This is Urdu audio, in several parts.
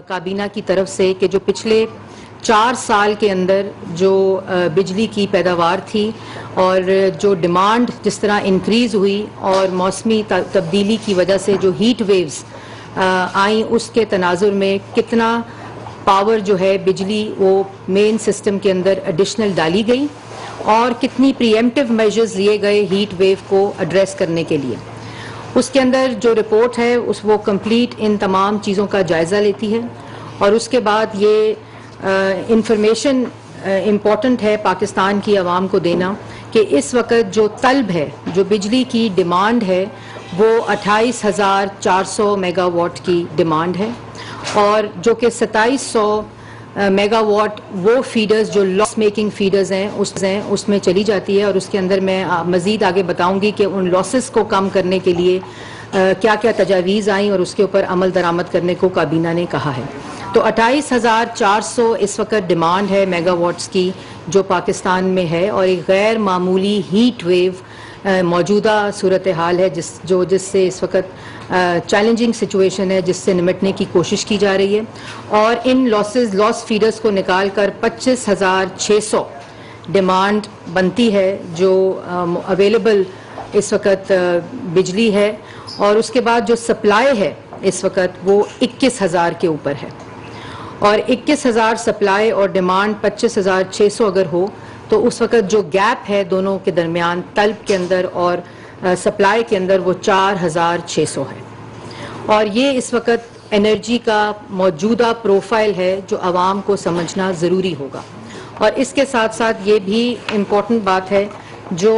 کابینہ کی طرف سے کہ جو پچھلے 4 سال کے اندر جو بجلی کی پیداوار تھی اور جو ڈیمانڈ جس طرح انکریز ہوئی اور موسمی تبدیلی کی وجہ سے جو ہیٹ ویوز آئیں، اس کے تناظر میں کتنا پاور جو ہے بجلی وہ مین سسٹم کے اندر ایڈیشنل ڈالی گئی اور کتنی پری ایمپٹیو میجرز لیے گئے ہیٹ ویو کو ایڈریس کرنے کے لیے۔ اس کے اندر جو رپورٹ ہے وہ کمپلیٹ ان تمام چیزوں کا جائزہ لیتی ہے، اور اس کے بعد یہ انفارمیشن امپورٹنٹ ہے پاکستان کی عوام کو دینا کہ اس وقت جو طلب ہے، جو بجلی کی ڈیمانڈ ہے، وہ 28,400 میگا واٹ کی ڈیمانڈ ہے، اور جو کہ 2700 میگا واٹ وہ فیڈرز جو لاس میکنگ فیڈرز ہیں اس میں چلی جاتی ہے، اور اس کے اندر میں مزید آگے بتاؤں گی کہ ان لاسز کو کم کرنے کے لیے کیا کیا تجاویز آئیں اور اس کے اوپر عمل درآمد کرنے کو کابینہ نے کہا ہے۔ تو 28,400 اس وقت ڈیمانڈ ہے میگا واٹس کی جو پاکستان میں ہے، اور ایک غیر معمولی ہیٹ ویو موجودہ صورتحال ہے جس سے اس وقت چیلنجنگ سچویشن ہے، جس سے نمٹنے کی کوشش کی جا رہی ہے، اور ان لاس فیڈرز کو نکال کر 25,600 ڈیمانڈ بنتی ہے جو اویلیبل اس وقت بجلی ہے، اور اس کے بعد جو سپلائی ہے اس وقت وہ 21,000 کے اوپر ہے، اور 21,000 سپلائی اور ڈیمانڈ 25,600 اگر ہو تو اس وقت جو گیپ ہے دونوں کے درمیان طلب کے اندر اور سپلائی کے اندر وہ 4,600 ہے، اور یہ اس وقت انرجی کا موجودہ پروفائل ہے جو عوام کو سمجھنا ضروری ہوگا۔ اور اس کے ساتھ ساتھ یہ بھی امپورٹنٹ بات ہے جو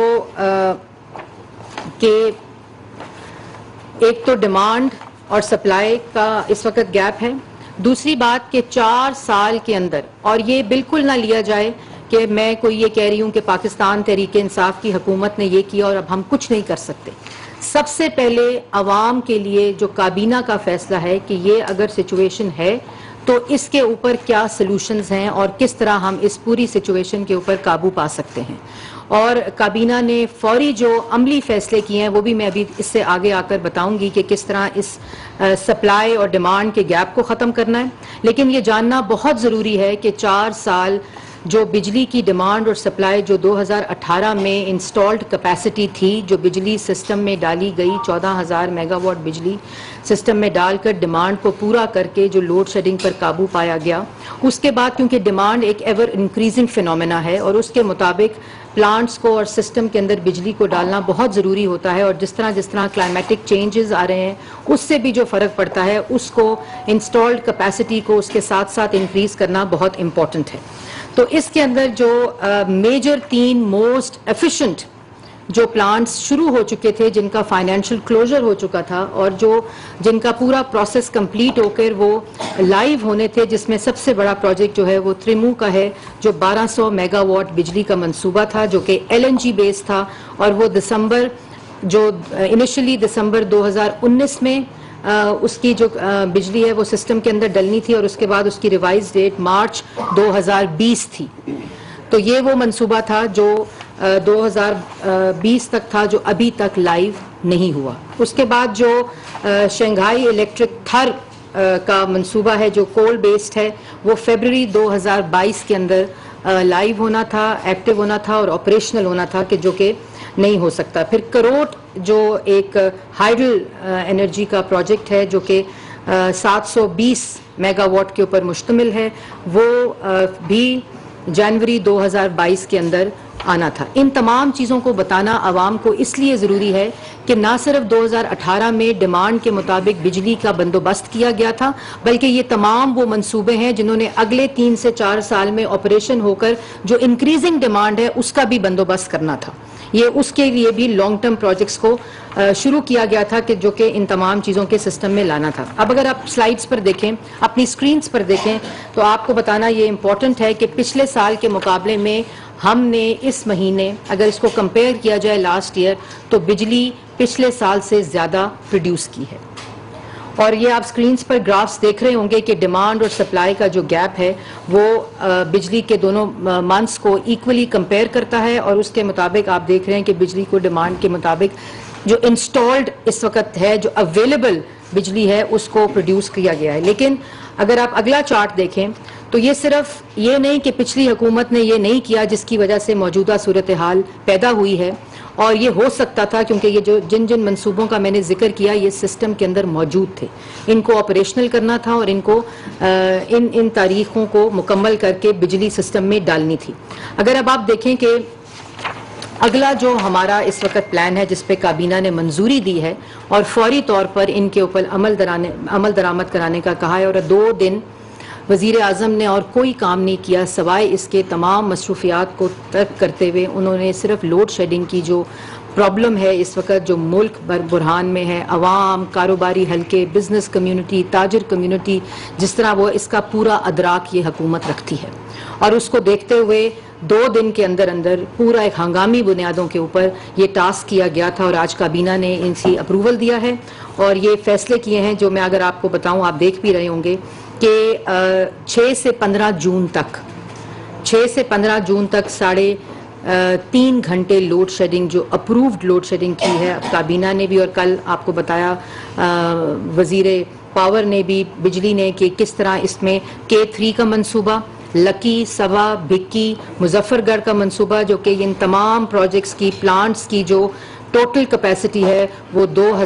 کہ ایک تو ڈیمانڈ اور سپلائی کا اس وقت گیپ ہے، دوسری بات کہ 4 سال کے اندر، اور یہ بالکل نہ لیا جائے کہ میں کوئی یہ کہہ رہی ہوں کہ پاکستان تحریک انصاف کی حکومت نے یہ کیا اور اب ہم کچھ نہیں کر سکتے۔ سب سے پہلے عوام کے لیے جو کابینہ کا فیصلہ ہے کہ یہ اگر سچویشن ہے تو اس کے اوپر کیا سلوشنز ہیں اور کس طرح ہم اس پوری سچویشن کے اوپر قابو پا سکتے ہیں، اور کابینہ نے فوری جو عملی فیصلے کیے ہیں وہ بھی میں ابھی اس سے آگے آ کر بتاؤں گی کہ کس طرح اس سپلائی اور ڈیمانڈ کے گیپ کو ختم کرنا ہے۔ لیکن یہ جاننا بہت ضروری ہے کہ 4 سال جو بجلی کی ڈیمانڈ اور سپلائی جو 2018 میں انسٹالڈ کیپیسٹی تھی جو بجلی سسٹم میں ڈالی گئی، 14,000 میگا واٹ بجلی سسٹم میں ڈال کر ڈیمانڈ کو پورا کر کے جو لوڈ شیڈنگ پر قابو پایا گیا، اس کے بعد کیونکہ ڈیمانڈ ایک ایور انکریزنگ فینومینا ہے اور اس کے مطابق پلانٹس کو اور سسٹم کے اندر بجلی کو ڈالنا بہت ضروری ہوتا ہے، اور جس طرح کلائمیٹک چینجز آ رہے ہیں اس سے بھی جو فرق پڑتا ہے اس کو انسٹالڈ کیپیسٹی کو اس کے ساتھ ساتھ انکریز کرنا بہت امپورٹنٹ ہے۔ تو اس کے اندر جو میجر 3 موسٹ ایفیشینٹ جو پلانٹس شروع ہو چکے تھے جن کا فائنینشیل کلوزر ہو چکا تھا اور جن کا پورا پروسیس کمپلیٹ ہو کر وہ لائیو ہونے تھے، جس میں سب سے بڑا پروجیکٹ جو ہے وہ تریمو کا ہے جو 1200 میگا واٹ بجلی کا منصوبہ تھا جو کہ LNG بیس تھا، اور وہ انیشلی دسمبر 2019 میں اس کی جو بجلی ہے وہ سسٹم کے اندر ڈلنی تھی، اور اس کے بعد اس کی ریوائز ڈیٹ مارچ 2020 تھی۔ تو یہ وہ منصوبہ تھا جو 2020 تک تھا جو ابھی تک لائیو نہیں ہوا۔ اس کے بعد جو شنگھائی الیکٹرک تھر کا منصوبہ ہے جو کول بیسڈ ہے وہ فیبروری 2022 کے اندر لائیو ہونا تھا، ایکٹیو ہونا تھا اور آپریشنل ہونا تھا جو کہ نہیں ہو سکتا۔ پھر کروٹ جو ایک ہائیڈل انرجی کا پروجیکٹ ہے جو کہ 720 میگا واٹ کے اوپر مشتمل ہے، وہ بھی جنوری 2022 کے اندر آنا تھا۔ ان تمام چیزوں کو بتانا عوام کو اس لیے ضروری ہے کہ نہ صرف 2018 میں ڈیمانڈ کے مطابق بجلی کا بندوبست کیا گیا تھا، بلکہ یہ تمام وہ منصوبے ہیں جنہوں نے اگلے 3 سے 4 سال میں آپریشن ہو کر جو انکریزنگ ڈیمانڈ ہے اس کا بھی بندوبست کرنا تھا۔ یہ اس کے لیے بھی لانگ ٹرم پروجیکٹس کو شروع کیا گیا تھا کہ جو کہ ان تمام چیزوں کے سسٹم میں لانا تھا۔ اب اگر آپ سلائیڈز پر دیکھیں، اپنی سکرینز پر دیکھیں، تو آپ کو بتانا یہ امپورٹنٹ ہے کہ پچھلے سال کے مقابلے میں ہم نے اس مہینے اگر اس کو کمپیئر کیا جائے لاسٹ ایئر تو بجلی پچھلے سال سے زیادہ پروڈیوس کی ہے، اور یہ آپ سکرینز پر گرافز دیکھ رہے ہوں گے کہ ڈیمانڈ اور سپلائی کا جو گیپ ہے وہ بجلی کے دونوں منتھس کو ایکولی کمپیئر کرتا ہے، اور اس کے مطابق آپ دیکھ رہے ہیں کہ بجلی کو ڈیمانڈ کے مطابق جو انسٹالڈ اس وقت ہے، جو اویلیبل بجلی ہے، اس کو پروڈیوس کیا گیا ہے. لیکن اگر آپ اگلا چارٹ دیکھیں تو یہ صرف یہ نہیں کہ پچھلی حکومت نے یہ نہیں کیا جس کی وجہ سے موجودہ صورتحال پیدا ہوئی ہے، اور یہ ہو سکتا تھا کیونکہ یہ جو جن منصوبوں کا میں نے ذکر کیا یہ سسٹم کے اندر موجود تھے، ان کو آپریشنل کرنا تھا اور ان کو ان تاریخوں کو مکمل کر کے بجلی سسٹم میں ڈالنی تھی. اگر اب آپ دیکھیں کہ اگلا جو ہمارا اس وقت پلان ہے جس پہ کابینہ نے منظوری دی ہے اور فوری طور پر ان کے اوپر عمل درآمد کرانے کا کہا ہے، اور 2 دن وزیر اعظم نے اور کوئی کام نہیں کیا سوائے اس کے تمام مصروفیات کو ترک کرتے ہوئے انہوں نے صرف لوڈ شیڈنگ کی جو پرابلم ہے اس وقت جو ملک برحان میں ہے، عوام، کاروباری حلقے، بزنس کمیونٹی، تاجر کمیونٹی، جس طرح وہ اس کا پورا ادراک یہ حکومت رکھتی ہے، اور اس کو دیکھتے ہوئے 2 دن کے اندر پورا ایک ہنگامی بنیادوں کے اوپر یہ ٹاسک کیا گیا تھا، اور آج کابینہ نے ان کی اپروول دیا ہے اور یہ فیصلے کیے ہیں جو میں اگر آپ کو بتاؤں آپ دیکھ بھی رہے ہوں گے کہ 6 سے 15 جون تک 3.5 گھنٹے لوڈ شیڈنگ جو اپرووڈ لوڈ شیڈنگ کی ہے کابینہ نے بھی، اور کل آپ کو بتایا وزیر پاور نے بھی، بجلی نے، کہ کس طرح اس میں K3 کا منصوبہ، لکی، سبا، بھکی، مظفر گڑھ کا منصوبہ، جو کہ ان تمام پروجیکٹس کی پلانٹس کی جو ٹوٹل کیپیسٹی ہے وہ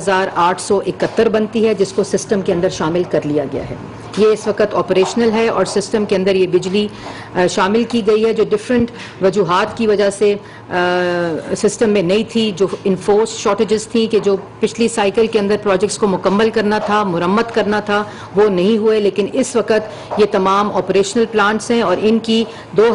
2871 بنتی ہے، جس کو سسٹم کے اندر شامل کر لیا گیا ہے. یہ اس وقت آپریشنل ہے اور سسٹم کے اندر یہ بجلی شامل کی گئی ہے جو ڈیفرنٹ وجوہات کی وجہ سے سسٹم میں نہیں تھی، جو انفورس شارٹیجز تھیں کہ جو پچھلی سائیکل کے اندر پروجیکٹس کو مکمل کرنا تھا، مرمت کرنا تھا، وہ نہیں ہوئے. لیکن اس وقت یہ تمام آپریشنل پلانٹس ہیں اور ان کی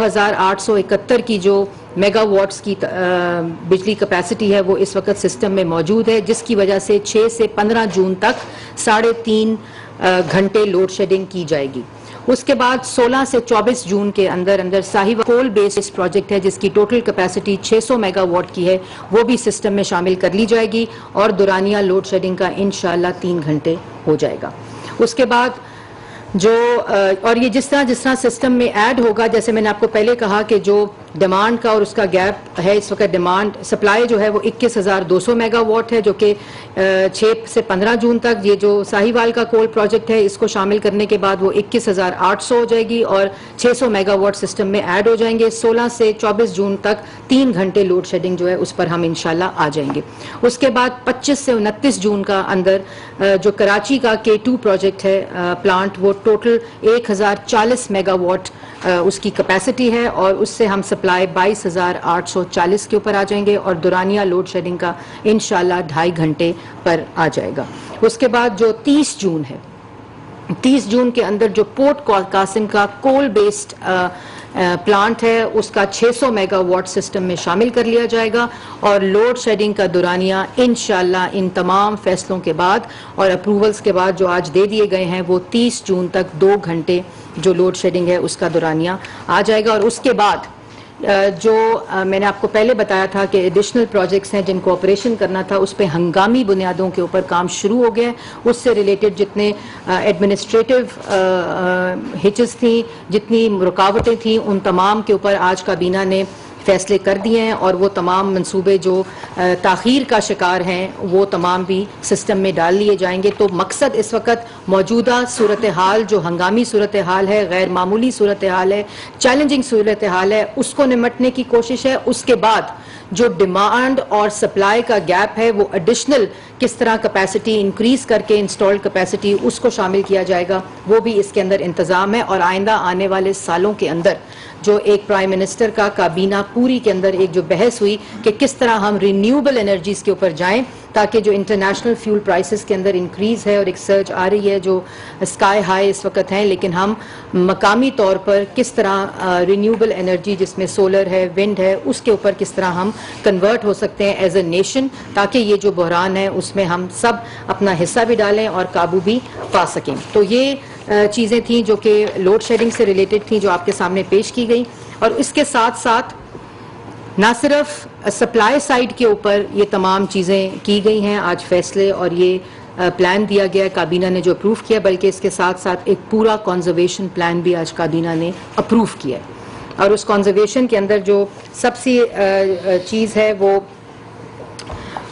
2871 کی جو میگا واٹس کی بجلی کیپیسٹی ہے وہ اس وقت سسٹم میں موجود ہے، جس کی وجہ سے 6 سے 15 جون تک 3.5 گھنٹے لوڈ شیڈنگ کی جائے گی. اس کے بعد 16 سے 24 جون کے اندر ساہیوال کول بیسڈ پروجیکٹ ہے جس کی ٹوٹل کیپیسٹی 600 میگا واٹ کی ہے، وہ بھی سسٹم میں شامل کر لی جائے گی اور دورانیہ لوڈ شیڈنگ کا انشاءاللہ 3 گھنٹے ہو جائے گا. اس کے بعد جو اور یہ جس طرح سسٹم میں ایڈ ہوگا، جیسے میں نے آپ کو پہلے کہا کہ جو ڈیمانڈ کا اور اس کا گیپ ہے اس وقت، ڈیمانڈ سپلائی جو ہے وہ 21,200 میگا واٹ ہے، جو کہ 6 سے 15 جون تک یہ جو ساہیوال کا کول پروجیکٹ ہے اس کو شامل کرنے کے بعد وہ 21,800 ہو جائے گی اور 600 میگا واٹ سسٹم میں ایڈ ہو جائیں گے. 16 سے 24 جون تک 3 گھنٹے لوڈ شیڈنگ جو ہے اس پر ہم انشاءاللہ آ جائیں گے. اس کے بعد 25 سے 29 جون کا اندر جو کراچی کا K2 پروجیکٹ ہے پلانٹ، وہ ٹوٹل 1040 میگا واٹ اس کی کیپیسٹی ہے اور اس سے ہم سپلائی 22,840 کے اوپر آ جائیں گے اور دورانیہ لوڈ شیڈنگ کا انشاءاللہ 2.5 گھنٹے پر آ جائے گا. اس کے بعد جو 30 جون ہے، 30 جون کے اندر جو پورٹ قاسم کا کول بیسڈ پلانٹ ہے اس کا 600 میگا واٹ سسٹم میں شامل کر لیا جائے گا اور لوڈ شیڈنگ کا دورانیہ انشاءاللہ ان تمام فیصلوں کے بعد اور اپروولز کے بعد جو آج دے دیے گئے ہیں وہ 30 جون تک 2 گھنٹے جو لوڈ شیڈنگ ہے اس کا دورانیہ آ جائے گا. اور اس کے بعد جو میں نے آپ کو پہلے بتایا تھا کہ ایڈیشنل پروجیکٹس ہیں جن کو آپریشن کرنا تھا اس پہ ہنگامی بنیادوں کے اوپر کام شروع ہو گیا ہے. اس سے ریلیٹڈ جتنے ایڈمنسٹریٹو ہچز تھیں، جتنی رکاوٹیں تھیں، ان تمام کے اوپر آج کابینہ نے فیصلے کر دیے ہیں اور وہ تمام منصوبے جو تاخیر کا شکار ہیں وہ تمام بھی سسٹم میں ڈال لیے جائیں گے. تو مقصد اس وقت موجودہ صورتحال جو ہنگامی صورتحال ہے، غیر معمولی صورتحال ہے، چیلنجنگ صورتحال ہے، اس کو نمٹنے کی کوشش ہے. اس کے بعد جو ڈیمانڈ اور سپلائی کا گیپ ہے وہ ایڈیشنل کس طرح کیپیسٹی انکریز کر کے انسٹالڈ کیپیسٹی اس کو شامل کیا جائے گا، وہ بھی اس کے اندر انتظام ہے. اور آئندہ آنے والے سالوں کے اندر جو ایک پرائم منسٹر کا کابینہ پوری کے اندر ایک جو بحث ہوئی کہ کس طرح ہم رینیوبل انرجیز کے اوپر جائیں تاکہ جو انٹرنیشنل فیول پرائسز کے اندر انکریز ہے اور ایک سرج آ رہی ہے جو اسکائی ہائی اس وقت ہیں، لیکن ہم مقامی طور پر کس طرح رینیوبل انرجی جس میں سولر ہے، ونڈ ہے، اس کے اوپر کس طرح ہم کنورٹ ہو سکتے ہیں ایز اے نیشن تاکہ یہ جو بحران ہے اس میں ہم سب اپنا حصہ بھی ڈالیں اور قابو بھی پا سکیں. تو یہ چیزیں تھیں جو کہ لوڈ شیڈنگ سے ریلیٹڈ تھیں جو آپ کے سامنے پیش کی گئی. اور اس کے ساتھ ساتھ نہ صرف سپلائی سائڈ کے اوپر یہ تمام چیزیں کی گئی ہیں آج فیصلے اور یہ پلان دیا گیا کابینہ نے جو اپروو کیا، بلکہ اس کے ساتھ ساتھ ایک پورا کنزرویشن پلان بھی آج کابینہ نے اپروو کیا ہے. اور اس کنزرویشن کے اندر جو سب سے چیز ہے وہ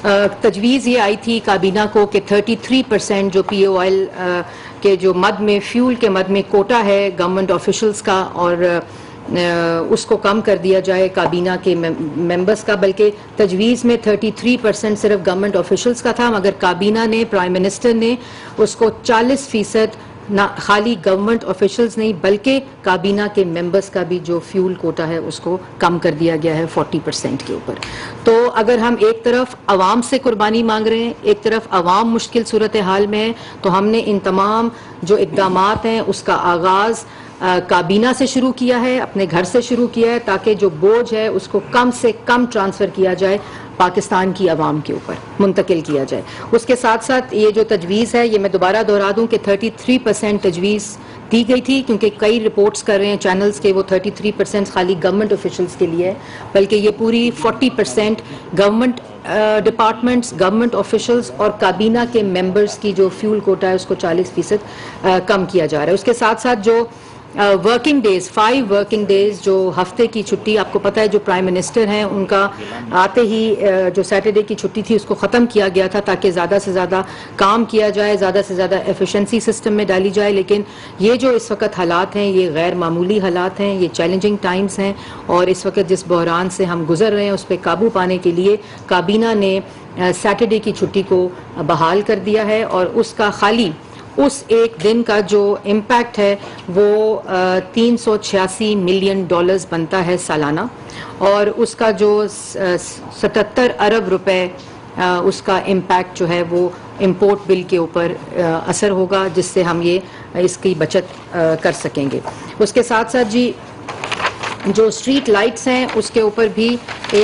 تجویز یہ آئی تھی کابینہ کو کہ 33% جو پی او آئل کے جو مد میں فیول کے مد میں کوٹا ہے گورنمنٹ آفیشلز کا اور اس کو کم کر دیا جائے کابینہ کے ممبرز کا، بلکہ تجویز میں 33% صرف گورنمنٹ آفیشلز کا تھا، مگر کابینہ نے پرائم منسٹر نے اس کو 40% نہ خالی گورنمنٹ آفیشلز نہیں بلکہ کابینہ کے ممبرز کا بھی جو فیول کوٹا ہے اس کو کم کر دیا گیا ہے 40% کے اوپر۔ تو اگر ہم ایک طرف عوام سے قربانی مانگ رہے ہیں، ایک طرف عوام مشکل صورتحال میں ہے، تو ہم نے ان تمام جو اقدامات ہیں اس کا آغاز کابینہ سے شروع کیا ہے، اپنے گھر سے شروع کیا ہے، تاکہ جو بوجھ ہے اس کو کم سے کم ٹرانسفر کیا جائے، پاکستان کی عوام کے اوپر منتقل کیا جائے۔ اس کے ساتھ ساتھ یہ جو تجویز ہے، یہ میں دوبارہ دہرا دوں کہ 33% تجویز دی گئی تھی، کیونکہ کئی رپورٹس کر رہے ہیں چینلز کے وہ 33% خالی گورنمنٹ آفیشلز کے لیے ہے، بلکہ یہ پوری 40% گورنمنٹ ڈپارٹمنٹس، گورنمنٹ آفیشلز اور کابینہ کے ممبرز کی جو فیول کوٹا ہے اس کو 40% کم کیا جا رہا ہے۔ اس کے ساتھ ساتھ جو ورکنگ ڈیز 5 ورکنگ ڈیز جو ہفتے کی چھٹی، آپ کو پتہ ہے جو پرائم منسٹر ہیں ان کا آتے ہی جو سیٹرڈے کی چھٹی تھی اس کو ختم کیا گیا تھا تاکہ زیادہ سے زیادہ کام کیا جائے، زیادہ سے زیادہ ایفیشنسی سسٹم میں ڈالی جائے، لیکن یہ جو اس وقت حالات ہیں یہ غیر معمولی حالات ہیں، یہ چیلنجنگ ٹائمز ہیں، اور اس وقت جس بحران سے ہم گزر رہے ہیں اس پہ قابو پانے کے لیے کابینہ نے سیٹرڈے کی چھٹی کو بحال کر دیا ہے، اور اس کا خالی اس ایک دن کا جو امپیکٹ ہے وہ $386 ملین بنتا ہے سالانہ، اور اس کا جو 77 ارب روپے اس کا امپیکٹ جو ہے وہ امپورٹ بل کے اوپر اثر ہوگا، جس سے ہم یہ اس کی بچت کر سکیں گے۔ اس کے ساتھ ساتھ جی جو اسٹریٹ لائٹس ہیں اس کے اوپر بھی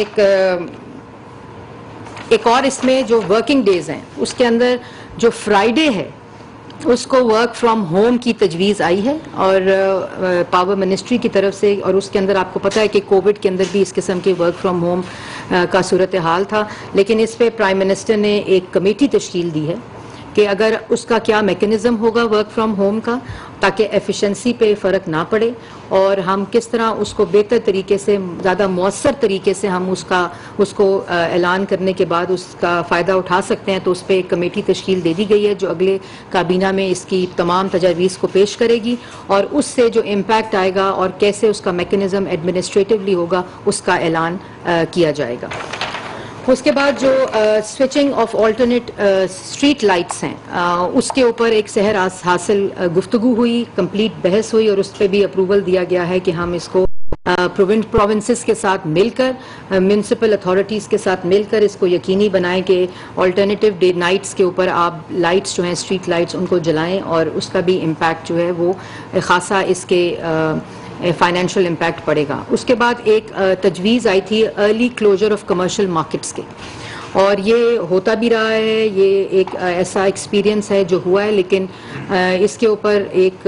ایک اور اس میں جو ورکنگ ڈیز ہیں اس کے اندر جو فرائیڈے ہے اس کو ورک فرام ہوم کی تجویز آئی ہے، اور پاور منسٹری کی طرف سے، اور اس کے اندر آپ کو پتہ ہے کہ کووڈ کے اندر بھی اس قسم کے ورک فرام ہوم کا صورتحال تھا، لیکن اس پہ پرائم منسٹر نے ایک کمیٹی تشکیل دی ہے کہ اگر اس کا کیا میکینزم ہوگا ورک فرام ہوم کا، تاکہ ایفیشنسی پہ فرق نہ پڑے، اور ہم کس طرح اس کو بہتر طریقے سے، زیادہ مؤثر طریقے سے ہم اس کو اعلان کرنے کے بعد اس کا فائدہ اٹھا سکتے ہیں۔ تو اس پہ ایک کمیٹی تشکیل دے دی گئی ہے جو اگلے کابینہ میں اس کی تمام تجاویز کو پیش کرے گی، اور اس سے جو امپیکٹ آئے گا اور کیسے اس کا میکینزم ایڈمنسٹریٹولی ہوگا اس کا اعلان کیا جائے گا۔ اس کے بعد جو switching off alternate street lights ہیں اس کے اوپر ایک سحر حاصل گفتگو ہوئی، کمپلیٹ بحث ہوئی، اور اس پہ بھی اپروول دیا گیا ہے کہ ہم اس کو پروونسز کے ساتھ مل کر، میونسپل اتھارٹیز کے ساتھ مل کر اس کو یقینی بنائیں کہ آلٹرنیٹیو ڈے نائٹس کے اوپر آپ لائٹس جو ہیں اسٹریٹ لائٹس ان کو جلائیں، اور اس کا بھی امپیکٹ جو ہے وہ خاصا اس کے فائنینشیل امپیکٹ پڑے گا۔ اس کے بعد ایک تجویز آئی تھی early closure of commercial markets کے، اور یہ ہوتا بھی رہا ہے، یہ ایک ایسا ایکسپیرینس ہے جو ہوا ہے، لیکن اس کے اوپر ایک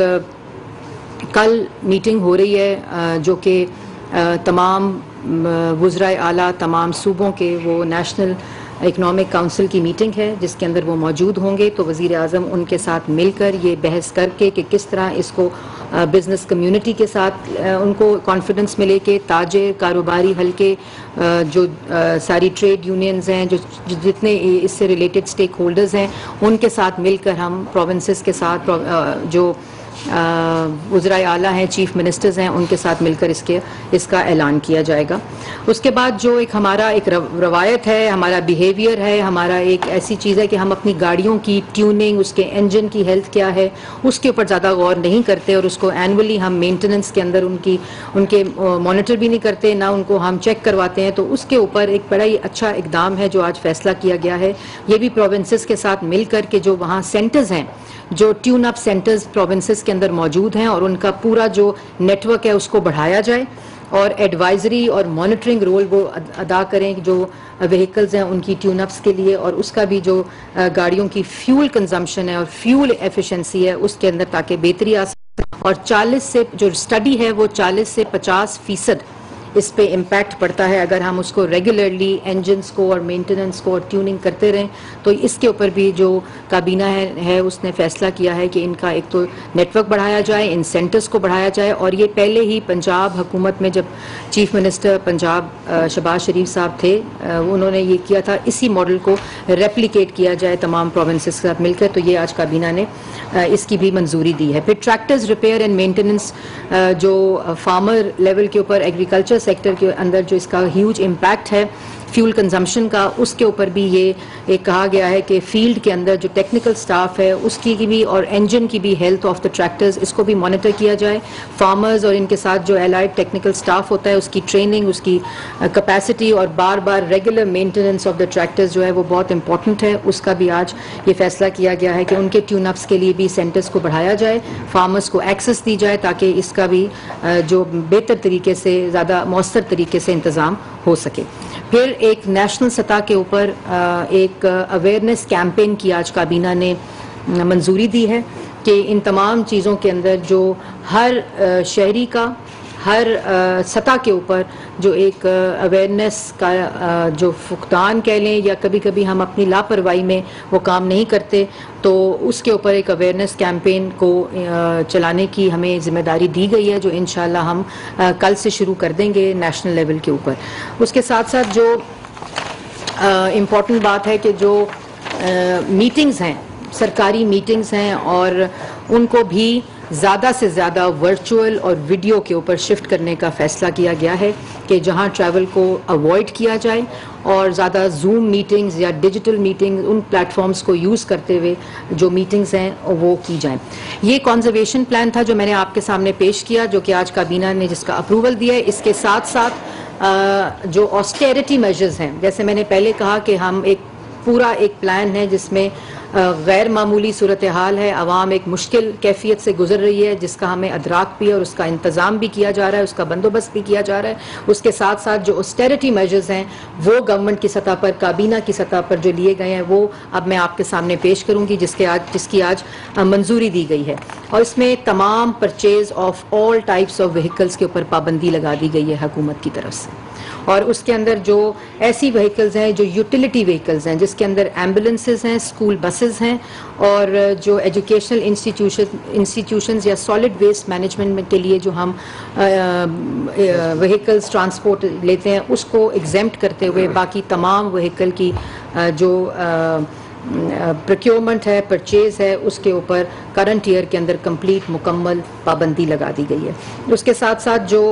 کل میٹنگ ہو رہی ہے جو کہ تمام وزرائے اعلیٰ تمام صوبوں کے، وہ نیشنل اکنامک کونسل کی میٹنگ ہے جس کے اندر وہ موجود ہوں گے، تو وزیر اعظم ان کے ساتھ مل کر یہ بحث کر کے کہ کس طرح اس کو بزنس کمیونٹی کے ساتھ ان کو کانفیڈنس ملے کہ تاجر، کاروباری حلقے، جو ساری ٹریڈ یونینز ہیں، جو جتنے اس سے ریلیٹڈ سٹیک ہولڈرز ہیں، ان کے ساتھ مل کر ہم پروونسز کے ساتھ جو وزرائے اعلیٰ ہیں، چیف منسٹرز ہیں، ان کے ساتھ مل کر اس کا اعلان کیا جائے گا۔ اس کے بعد جو ہمارا ایک روایت ہے، ہمارا بیہیویئر ہے، ہمارا ایک ایسی چیز ہے کہ ہم اپنی گاڑیوں کی ٹیوننگ، اس کے انجن کی ہیلتھ کیا ہے، اس کے اوپر زیادہ غور نہیں کرتے، اور اس کو اینولی ہم مینٹیننس کے اندر ان کے مانیٹر بھی نہیں کرتے، نہ ان کو ہم چیک کرواتے ہیں۔ تو اس کے اوپر ایک بڑا ہی اچھا اقدام ہے جو آج فیصلہ کیا گیا ہے، یہ بھی پروونسز کے ساتھ مل کر کے جو وہاں سینٹرز ہیں، جو ٹیون اپ سینٹرز پروونسز کے اندر موجود ہیں، اور ان کا پورا جو نیٹ ورک ہے اس کو بڑھایا جائے، اور ایڈوائزری اور مانیٹرنگ رول وہ ادا کریں جو وہیکلز ہیں ان کی ٹیون اپس کے لیے، اور اس کا بھی جو گاڑیوں کی فیول کنزمپشن ہے اور فیول ایفیشنسی ہے اس کے اندر تاکہ بہتری آ سکے، اور 40 سے جو اسٹڈی ہے وہ 40 سے 50% اس پہ امپیکٹ پڑتا ہے اگر ہم اس کو ریگولرلی انجنز کو اور مینٹیننس کو اور ٹیوننگ کرتے رہیں، تو اس کے اوپر بھی جو کابینہ ہے اس نے فیصلہ کیا ہے کہ ان کا ایک تو نیٹ ورک بڑھایا جائے، ان سینٹرز کو بڑھایا جائے، اور یہ پہلے ہی پنجاب حکومت میں جب چیف منسٹر پنجاب شہباز شریف صاحب تھے انہوں نے یہ کیا تھا، اسی ماڈل کو ریپلیکیٹ کیا جائے تمام پروونسز کے ساتھ مل کر، تو یہ آج کابینہ نے اس کی بھی منظوری دی ہے۔ پھر ٹریکٹرز ریپیئر اینڈ مینٹیننس، جو فارمر لیول کے اوپر ایگریکلچر سیکٹر کے اندر جو اس کا ہیوج امپیکٹ ہے فیول کنزمپشن کا، اس کے اوپر بھی یہ ایک کہا گیا ہے کہ فیلڈ کے اندر جو ٹیکنیکل سٹاف ہے اس کی بھی اور انجن کی بھی ہیلتھ آف دا ٹریکٹرز اس کو بھی مانیٹر کیا جائے، فارمرز اور ان کے ساتھ جو الائڈ ٹیکنیکل سٹاف ہوتا ہے اس کی ٹریننگ، اس کی کیپیسٹی اور بار بار regular maintenance of the tractors جو ہے وہ بہت امپورٹنٹ ہے، اس کا بھی آج یہ فیصلہ کیا گیا ہے کہ ان کے ٹیون اپس کے لیے بھی سینٹرز کو بڑھایا جائے، فارمرز کو ایکسیس دی جائے تاکہ اس کا بھی جو بہتر طریقے سے زیادہ مؤثر طریقے سے انتظام ہو سکے۔ پھر ایک نیشنل سطح کے اوپر ایک اویئرنیس کیمپین کی آج کابینہ نے منظوری دی ہے کہ ان تمام چیزوں کے اندر جو ہر شہری کا ہر سطح کے اوپر جو ایک اویئرنیس کا جو فقدان کہہ لیں یا کبھی کبھی ہم اپنی لاپرواہی میں وہ کام نہیں کرتے، تو اس کے اوپر ایک اویئرنیس کیمپین کو چلانے کی ہمیں ذمہ داری دی گئی ہے جو انشاءاللہ ہم کل سے شروع کر دیں گے نیشنل لیول کے اوپر۔ اس کے ساتھ ساتھ جو امپورٹنٹ بات ہے کہ جو میٹنگز ہیں، سرکاری میٹنگز ہیں، اور ان کو بھی زیادہ سے زیادہ ورچوئل اور ویڈیو کے اوپر شفٹ کرنے کا فیصلہ کیا گیا ہے کہ جہاں ٹریول کو اوائڈ کیا جائے اور زیادہ زوم میٹنگز یا ڈیجیٹل میٹنگ ان پلیٹ فارمز کو یوز کرتے ہوئے جو میٹنگز ہیں وہ کی جائیں۔ یہ کنزرویشن پلان تھا جو میں نے آپ کے سامنے پیش کیا، جو کہ آج کابینہ نے جس کا اپروول دیا ہے۔ اس کے ساتھ ساتھ جو آسٹیرٹی میجرز ہیں، جیسے میں نے پہلے کہا کہ ہم پورا ایک پلان ہے جس میں غیر معمولی صورتحال ہے، عوام ایک مشکل کیفیت سے گزر رہی ہے جس کا ہمیں ادراک بھی ہے اور اس کا انتظام بھی کیا جا رہا ہے، اس کا بندوبست بھی کیا جا رہا ہے۔ اس کے ساتھ ساتھ جو آسٹیرٹی میجرز ہیں وہ گورنمنٹ کی سطح پر، کابینہ کی سطح پر جو لیے گئے ہیں وہ اب میں آپ کے سامنے پیش کروں گی جس کی آج منظوری دی گئی ہے۔ اور اس میں تمام purchase of all types of vehicles کے اوپر پابندی لگا دی گئی ہے حکومت کی طرف سے، اور اس کے اندر جو ایسی وہیکلز ہیں جو یوٹیلیٹی وہیکلز ہیں جس کے اندر ایمبولینسز ہیں، اسکول بسز ہیں، اور جو ایجوکیشنل انسٹیٹیوشنز یا سالڈ ویسٹ مینجمنٹ کے لیے جو ہم وہیکلز ٹرانسپورٹ لیتے ہیں اس کو ایگزیمپٹ کرتے ہوئے باقی تمام وہیکل کی جو پروکیورمنٹ ہے، پرچیز ہے، اس کے اوپر کرنٹ ایئر کے اندر کمپلیٹ مکمل پابندی لگا دی گئی ہے۔ اس کے ساتھ ساتھ جو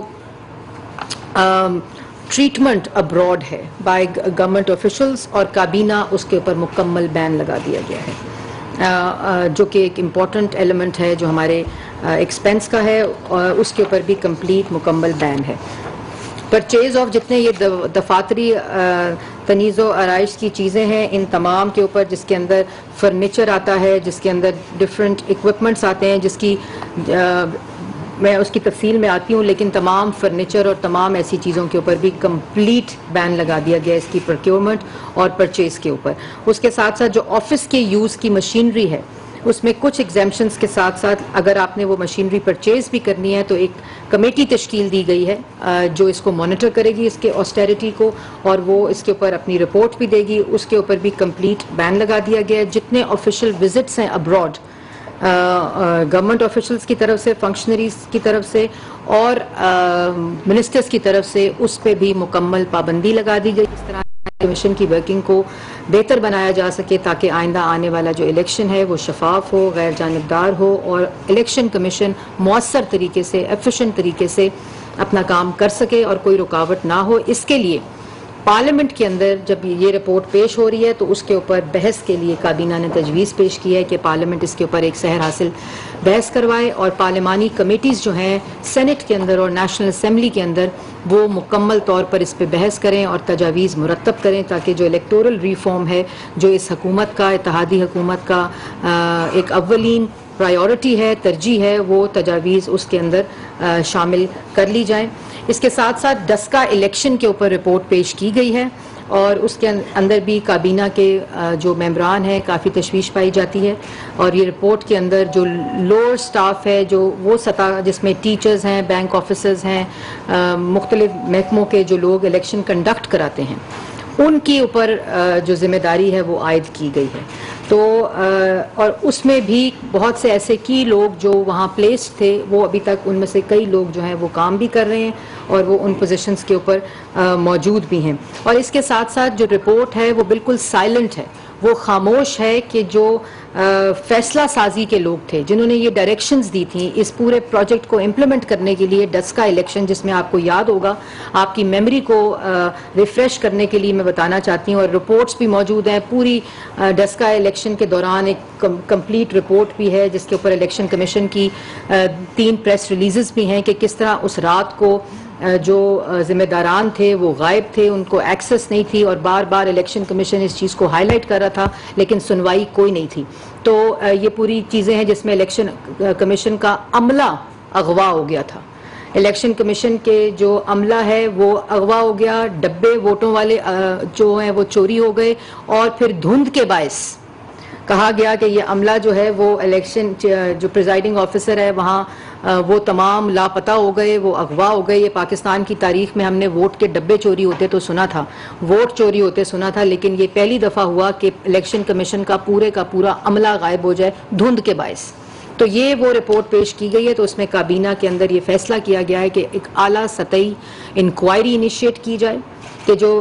ٹریٹمنٹ ابراڈ ہے بائی گورنمنٹ آفیشلز اور کابینہ، اس کے اوپر مکمل بین لگا دیا گیا ہے، جو کہ ایک امپورٹنٹ ایلیمنٹ ہے جو ہمارے ایکسپینس کا ہے، اور اس کے اوپر بھی کمپلیٹ مکمل بین ہے۔ پرچیز آف جتنے یہ دفاتری تنیز و آرائش کی چیزیں ہیں ان تمام کے اوپر، جس کے اندر فرنیچر آتا ہے، جس کے اندر ڈفرینٹ اکوپمنٹس آتے ہیں، جس کی میں اس کی تفصیل میں آتی ہوں، لیکن تمام فرنیچر اور تمام ایسی چیزوں کے اوپر بھی کمپلیٹ بین لگا دیا گیا اس کی پروکیورمنٹ اور پرچیز کے اوپر۔ اس کے ساتھ ساتھ جو آفس کے یوز کی مشینری ہے اس میں کچھ ایگزیمپشنز کے ساتھ ساتھ اگر آپ نے وہ مشینری پرچیز بھی کرنی ہے تو ایک کمیٹی تشکیل دی گئی ہے جو اس کو مانیٹر کرے گی اس کے آسٹیرٹی کو، اور وہ اس کے اوپر اپنی رپورٹ بھی دے گی۔ اس کے اوپر بھی کمپلیٹ بین لگا دیا گیا ہے۔ جتنے آفیشیل وزٹس ہیں ابراڈ گورنمنٹ آفیشلز کی طرف سے، فنکشنریز کی طرف سے اور منسٹرز کی طرف سے، اس پہ بھی مکمل پابندی لگا دی گئی۔ اس طرح کمیشن کی ورکنگ کو بہتر بنایا جا سکے تاکہ آئندہ آنے والا جو الیکشن ہے وہ شفاف ہو، غیر جانبدار ہو، اور الیکشن کمیشن مؤثر طریقے سے، ایفیشینٹ طریقے سے اپنا کام کر سکے اور کوئی رکاوٹ نہ ہو۔ اس کے لیے پارلیمنٹ کے اندر جب یہ رپورٹ پیش ہو رہی ہے تو اس کے اوپر بحث کے لیے کابینہ نے تجویز پیش کی ہے کہ پارلیمنٹ اس کے اوپر ایک سحر حاصل بحث کروائے، اور پارلیمانی کمیٹیز جو ہیں سینٹ کے اندر اور نیشنل اسمبلی کے اندر وہ مکمل طور پر اس پہ بحث کریں اور تجاویز مرتب کریں تاکہ جو الیکٹورل ریفارم ہے جو اس حکومت کا، اتحادی حکومت کا ایک اولین پرائیورٹی ہے، ترجیح ہے، وہ تجاویز اس کے اندر شامل کر لی جائیں۔ اس کے ساتھ ساتھ ڈسکا الیکشن کے اوپر رپورٹ پیش کی گئی ہے، اور اس کے اندر بھی کابینہ کے جو ممبران ہیں کافی تشویش پائی جاتی ہے، اور یہ رپورٹ کے اندر جو لوور سٹاف ہے، جو وہ سطح جس میں ٹیچرز ہیں، بینک آفیسرز ہیں، مختلف محکموں کے جو لوگ الیکشن کنڈکٹ کراتے ہیں، ان کے اوپر جو ذمہ داری ہے وہ عائد کی گئی ہے۔ تو اور اس میں بھی بہت سے ایسے کی لوگ جو وہاں پلیسڈ تھے، وہ ابھی تک ان میں سے کئی لوگ جو ہیں وہ کام بھی کر رہے ہیں اور وہ ان پوزیشنز کے اوپر موجود بھی ہیں. اور اس کے ساتھ ساتھ جو رپورٹ ہے وہ بالکل سائلنٹ ہے، وہ خاموش ہے کہ جو فیصلہ سازی کے لوگ تھے جنہوں نے یہ ڈائریکشنز دی تھیں اس پورے پروجیکٹ کو امپلیمنٹ کرنے کے لیے. ڈسکا الیکشن، جس میں آپ کو یاد ہوگا، آپ کی میموری کو ریفریش کرنے کے لیے میں بتانا چاہتی ہوں، اور رپورٹس بھی موجود ہیں پوری ڈسکا الیکشن کے دوران. ایک کمپلیٹ رپورٹ بھی ہے جس کے اوپر الیکشن کمیشن کی 3 پریس ریلیزز بھی ہیں کہ کس طرح اس رات کو جو ذمہ داران تھے وہ غائب تھے، ان کو ایکسس نہیں تھی، اور بار بار الیکشن کمیشن اس چیز کو ہائی لائٹ کر رہا تھا لیکن سنوائی کوئی نہیں تھی. تو یہ پوری چیزیں ہیں جس میں الیکشن کمیشن کا عملہ اغوا ہو گیا تھا. الیکشن کمیشن کے جو عملہ ہے وہ اغوا ہو گیا، ڈبے ووٹوں والے جو ہیں وہ چوری ہو گئے، اور پھر دھند کے باعث کہا گیا کہ یہ عملہ جو ہے وہ الیکشن جو پریزائڈنگ آفیسر ہے وہاں وہ تمام لاپتہ ہو گئے، وہ اغوا ہو گئے. یہ پاکستان کی تاریخ میں ہم نے ووٹ کے ڈبے چوری ہوتے تو سنا تھا، ووٹ چوری ہوتے سنا تھا، لیکن یہ پہلی دفعہ ہوا کہ الیکشن کمیشن کا پورا عملہ غائب ہو جائے دھند کے باعث. تو یہ وہ رپورٹ پیش کی گئی ہے. تو اس میں کابینہ کے اندر یہ فیصلہ کیا گیا ہے کہ ایک اعلیٰ سطحی انکوائری انیشیٹ کی جائے کہ جو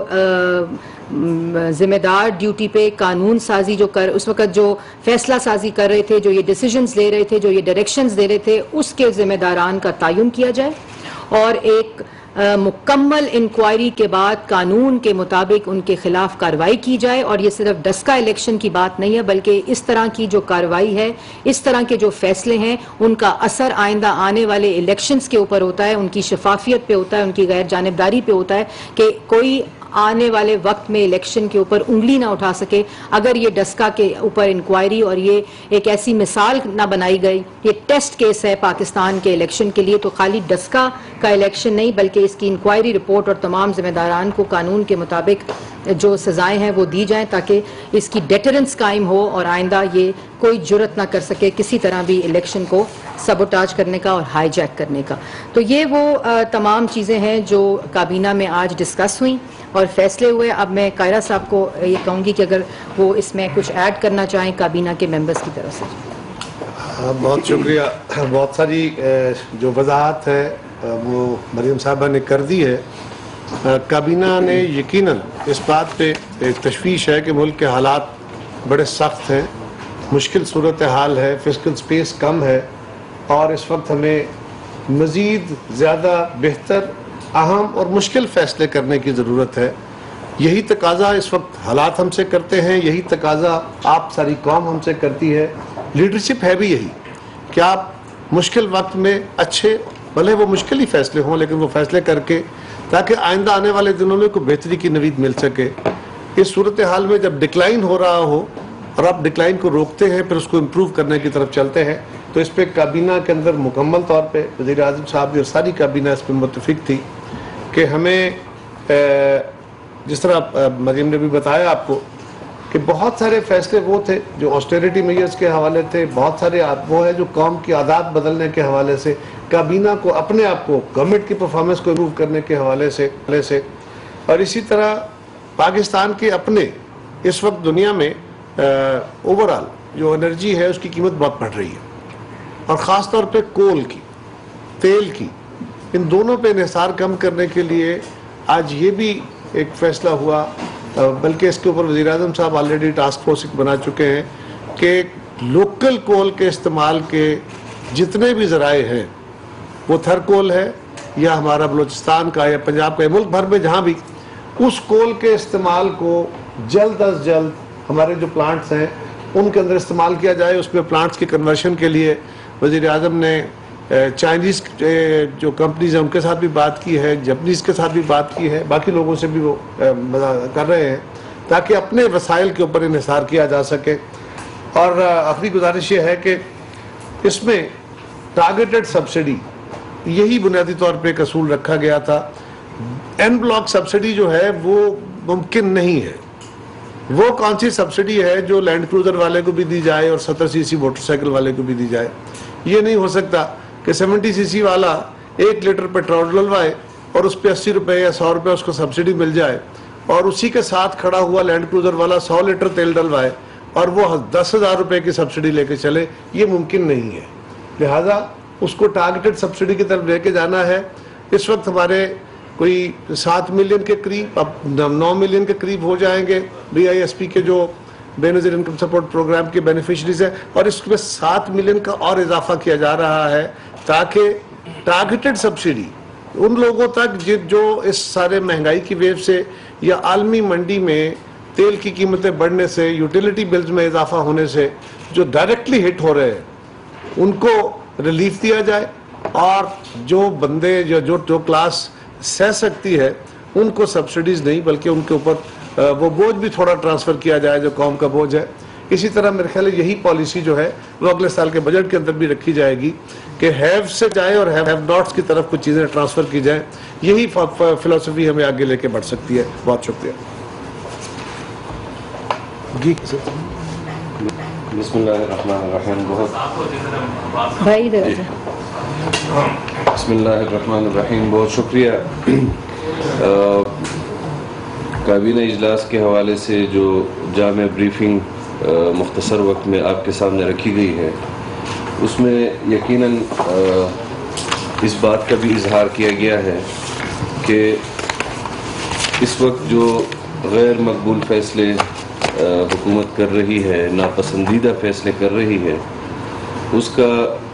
ذمہ دار ڈیوٹی پہ قانون سازی جو اس وقت جو فیصلہ سازی کر رہے تھے، جو یہ ڈیسیجنز لے رہے تھے، جو یہ ڈائریکشنز دے رہے تھے، اس کے ذمہ داران کا تعین کیا جائے، اور ایک مکمل انکوائری کے بعد قانون کے مطابق ان کے خلاف کارروائی کی جائے. اور یہ صرف ڈسکا الیکشن کی بات نہیں ہے، بلکہ اس طرح کی جو کارروائی ہے، اس طرح کے جو فیصلے ہیں، ان کا اثر آئندہ آنے والے الیکشنز کے اوپر ہوتا ہے، ان کی شفافیت پہ ہوتا ہے، ان کی غیر جانبداری پہ ہوتا ہے، کہ کوئی آنے والے وقت میں الیکشن کے اوپر انگلی نہ اٹھا سکے اگر یہ ڈسکا کے اوپر انکوائری اور یہ ایک ایسی مثال نہ بنائی گئی. یہ ٹیسٹ کیس ہے پاکستان کے الیکشن کے لیے. تو خالی ڈسکا کا الیکشن نہیں بلکہ اس کی انکوائری رپورٹ اور تمام ذمہ داران کو قانون کے مطابق جو سزائیں ہیں وہ دی جائیں تاکہ اس کی ڈیٹرنس قائم ہو اور آئندہ یہ کوئی جرت نہ کر سکے کسی طرح بھی الیکشن کو سبوٹاج کرنے کا اور ہائی جیک کرنے کا. تو یہ وہ تمام چیزیں ہیں جو کابینہ میں آج ڈسکس ہوئیں اور فیصلے ہوئے. اب میں قاہرہ صاحب کو یہ کہوں گی کہ اگر وہ اس میں کچھ ایڈ کرنا چاہیں کابینہ کے ممبرز کی طرف سے. بہت شکریہ. بہت ساری جو وضاحت ہے وہ مریم صاحبہ نے کر دی ہے. کابینہ نے یقیناً اس بات پہ ایک تشویش ہے کہ ملک کے حالات بڑے سخت ہیں، مشکل صورتحال ہے، فسکل سپیس کم ہے، اور اس وقت ہمیں مزید زیادہ بہتر، اہم اور مشکل فیصلے کرنے کی ضرورت ہے. یہی تقاضا اس وقت حالات ہم سے کرتے ہیں، یہی تقاضا آپ ساری قوم ہم سے کرتی ہے. لیڈرشپ ہے بھی یہی کہ آپ مشکل وقت میں اچھے، بھلے وہ مشکل ہی فیصلے ہوں لیکن وہ فیصلے کر کے تاکہ آئندہ آنے والے دنوں میں کوئی بہتری کی نوید مل سکے. اس صورتحال میں جب ڈکلائن ہو رہا ہو اور آپ ڈکلائن کو روکتے ہیں پھر اس کو امپروو کرنے کی طرف چلتے ہیں، تو اس پہ کابینہ کے اندر مکمل طور پہ وزیر اعظم صاحب اور ساری کابینہ اس پہ متفق تھی کہ ہمیں جس طرح مریم نے بھی بتایا آپ کو کہ بہت سارے فیصلے وہ تھے جو آسٹیریٹی میجرز کے حوالے تھے، بہت سارے وہ ہے جو قوم کی عادات بدلنے کے حوالے سے، کابینہ کو اپنے آپ کو گورنمنٹ کی پرفارمنس کو امپروو کرنے کے حوالے سے، اور اسی طرح پاکستان کے اپنے اس وقت دنیا میں اوورال جو انرجی ہے اس کی قیمت بہت بڑھ رہی ہے، اور خاص طور پہ کول کی، تیل کی، ان دونوں پہ انحصار کم کرنے کے لیے آج یہ بھی ایک فیصلہ ہوا، بلکہ اس کے اوپر وزیر اعظم صاحب آلریڈی ٹاسک فورس بنا چکے ہیں کہ لوکل کول کے استعمال کے جتنے بھی ذرائع ہیں، وہ تھر کول ہے یا ہمارا بلوچستان کا یا پنجاب کا یا ملک بھر میں جہاں بھی، اس کول کے استعمال کو جلد از جلد ہمارے جو پلانٹس ہیں ان کے اندر استعمال کیا جائے. اس میں پلانٹس کی کنورشن کے لیے وزیر اعظم نے چائنیز جو کمپنیز ہیں ان کے ساتھ بھی بات کی ہے، جاپنیز کے ساتھ بھی بات کی ہے، باقی لوگوں سے بھی وہ کر رہے ہیں تاکہ اپنے وسائل کے اوپر انحصار کیا جا سکے. اور آخری گزارش یہ ہے کہ اس میں ٹارگیٹڈ سبسڈی یہی بنیادی طور پہ ایک اصول رکھا گیا تھا. این بلاک سبسڈی جو ہے وہ ممکن نہیں ہے. وہ کون سی سبسڈی ہے جو لینڈ کروزر والے کو بھی دی جائے اور 70 سی سی موٹر سائیکل والے کو بھی دی جائے؟ یہ نہیں ہو سکتا کہ 70 سی سی والا 1 لیٹر پیٹرول ڈلوائے اور اس پہ 80 روپے یا 100 روپے اس کو سبسڈی مل جائے، اور اسی کے ساتھ کھڑا ہوا لینڈ کروزر والا 100 لیٹر تیل ڈلوائے اور وہ 10,000 روپے کی سبسڈی لے کے چلے، یہ ممکن نہیں ہے. لہٰذا اس کو ٹارگیٹڈ سبسڈی کی طرف لے کے جانا ہے. اس وقت ہمارے کوئی 7 ملین کے قریب، اب 9 ملین کے قریب ہو جائیں گے BISP کے جو Benazir income support programme کے بینیفیشریز ہیں، اور اس میں 7 ملین کا اور اضافہ کیا جا رہا ہے تاکہ ٹارگیٹڈ سبسڈی ان لوگوں تک جو اس سارے مہنگائی کی ویو سے یا عالمی منڈی میں تیل کی قیمتیں بڑھنے سے، یوٹیلیٹی بلز میں اضافہ ہونے سے جو ڈائریکٹلی ہٹ ہو رہے ہیں ان کو ریلیف دیا جائے، اور جو بندے جو کلاس سہ سکتی ہے ان کو سبسڈیز نہیں بلکہ ان کے اوپر وہ بوجھ بھی تھوڑا ٹرانسفر کیا جائے جو قوم کا بوجھ ہے. اسی طرح میرے خیال ہے یہی پالیسی جو ہے وہ اگلے سال کے بجٹ کے اندر بھی رکھی جائے گی کہ ہیو سے جائے اور ہیو ناٹس کی طرف کچھ چیزیں ٹرانسفر کی جائیں. یہی فلسفی ہمیں آگے لے کے بڑھ سکتی ہے. بہت شکریہ. جی بسم اللہ الرحمن الرحیم. بسم اللہ الرحمن الرحیم. بہت شکریہ. کابینہ اجلاس کے حوالے سے جو جامع بریفنگ مختصر وقت میں آپ کے سامنے رکھی گئی ہے، اس میں یقیناً اس بات کا بھی اظہار کیا گیا ہے کہ اس وقت جو غیر مقبول فیصلے حکومت کر رہی ہے، ناپسندیدہ فیصلے کر رہی ہے، اس کا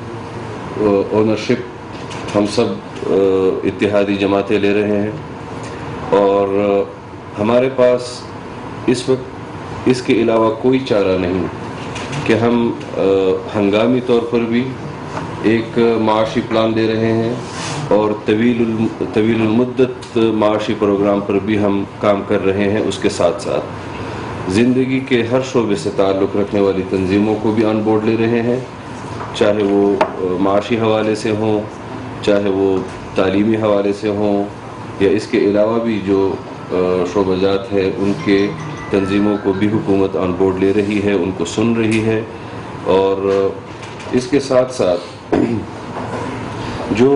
اونرشپ ہم سب اتحادی جماعتیں لے رہے ہیں، اور ہمارے پاس اس وقت اس کے علاوہ کوئی چارہ نہیں کہ ہم ہنگامی طور پر بھی ایک معاشی پلان دے رہے ہیں اور طویل المدت معاشی پروگرام پر بھی ہم کام کر رہے ہیں. اس کے ساتھ ساتھ زندگی کے ہر شعبے سے تعلق رکھنے والی تنظیموں کو بھی آن بورڈ لے رہے ہیں، چاہے وہ معاشی حوالے سے ہوں، چاہے وہ تعلیمی حوالے سے ہوں، یا اس کے علاوہ بھی جو شعبہ جات ہے ان کے تنظیموں کو بھی حکومت آن بورڈ لے رہی ہے، ان کو سن رہی ہے. اور اس کے ساتھ ساتھ جو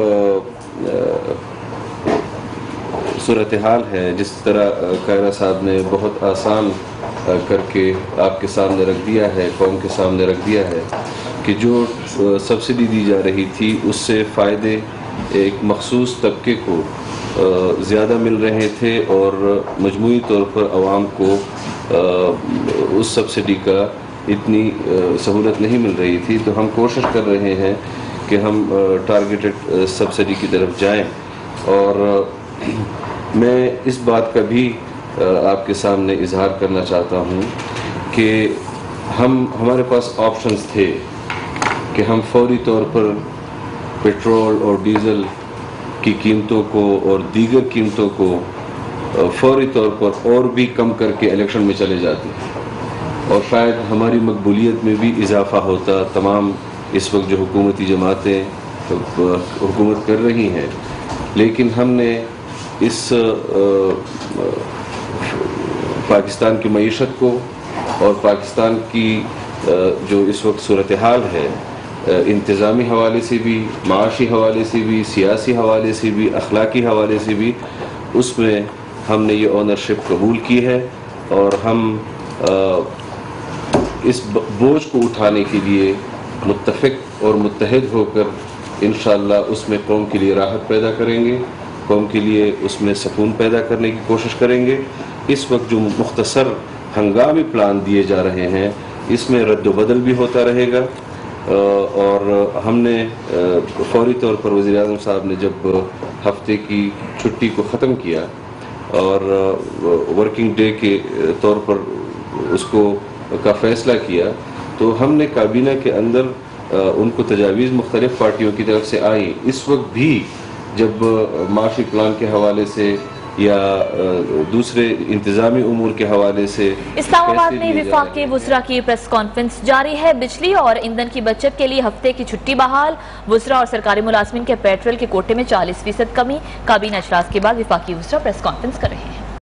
صورتحال ہے، جس طرح قائرہ صاحب نے بہت آسان کر کے آپ کے سامنے رکھ دیا ہے، قوم کے سامنے رکھ دیا ہے کہ جو سبسڈی دی جا رہی تھی اس سے فائدے ایک مخصوص طبقے کو زیادہ مل رہے تھے اور مجموعی طور پر عوام کو اس سبسڈی کا اتنی سہولت نہیں مل رہی تھی. تو ہم کوشش کر رہے ہیں کہ ہم ٹارگیٹڈ سبسڈی کی طرف جائیں. اور میں اس بات کا بھی آپ کے سامنے اظہار کرنا چاہتا ہوں کہ ہمارے پاس آپشنز تھے کہ ہم فوری طور پر پیٹرول اور ڈیزل کی قیمتوں کو اور دیگر قیمتوں کو فوری طور پر اور بھی کم کر کے الیکشن میں چلے جاتے ہیں، اور شاید ہماری مقبولیت میں بھی اضافہ ہوتا. تمام اس وقت جو حکومتی جماعتیں حکومت کر رہی ہیں، لیکن ہم نے اس پاکستان کی معیشت کو اور پاکستان کی جو اس وقت صورتحال ہے، انتظامی حوالے سے بھی، معاشی حوالے سے بھی، سیاسی حوالے سے بھی، اخلاقی حوالے سے بھی، اس میں ہم نے یہ اونرشپ قبول کی ہے. اور ہم اس بوجھ کو اٹھانے کے لیے متفق اور متحد ہو کر انشاءاللہ اس میں قوم کے لیے راحت پیدا کریں گے، قوم کے لیے اس میں سکون پیدا کرنے کی کوشش کریں گے. اس وقت جو مختصر ہنگامی پلان دیے جا رہے ہیں، اس میں رد و بدل بھی ہوتا رہے گا. اور ہم نے فوری طور پر وزیر اعظم صاحب نے جب ہفتے کی چھٹی کو ختم کیا اور ورکنگ ڈے کے طور پر اس کو کا فیصلہ کیا، تو ہم نے کابینہ کے اندر ان کو تجاویز مختلف پارٹیوں کی طرف سے آئی. اس وقت بھی جب معاشی پلان کے حوالے سے یا دوسرے انتظامی امور کے حوالے سے اسلام آباد میں وفاقی وزراء کی پریس کانفرنس جاری ہے. بجلی اور ایندھن کی بچت کے لیے ہفتے کی چھٹی بحال. وزراء اور سرکاری ملازمین کے پیٹرول کے کوٹے میں 40% کمی. کابینہ اجلاس کے بعد وفاقی وزراء پریس کانفرنس کر رہے ہیں.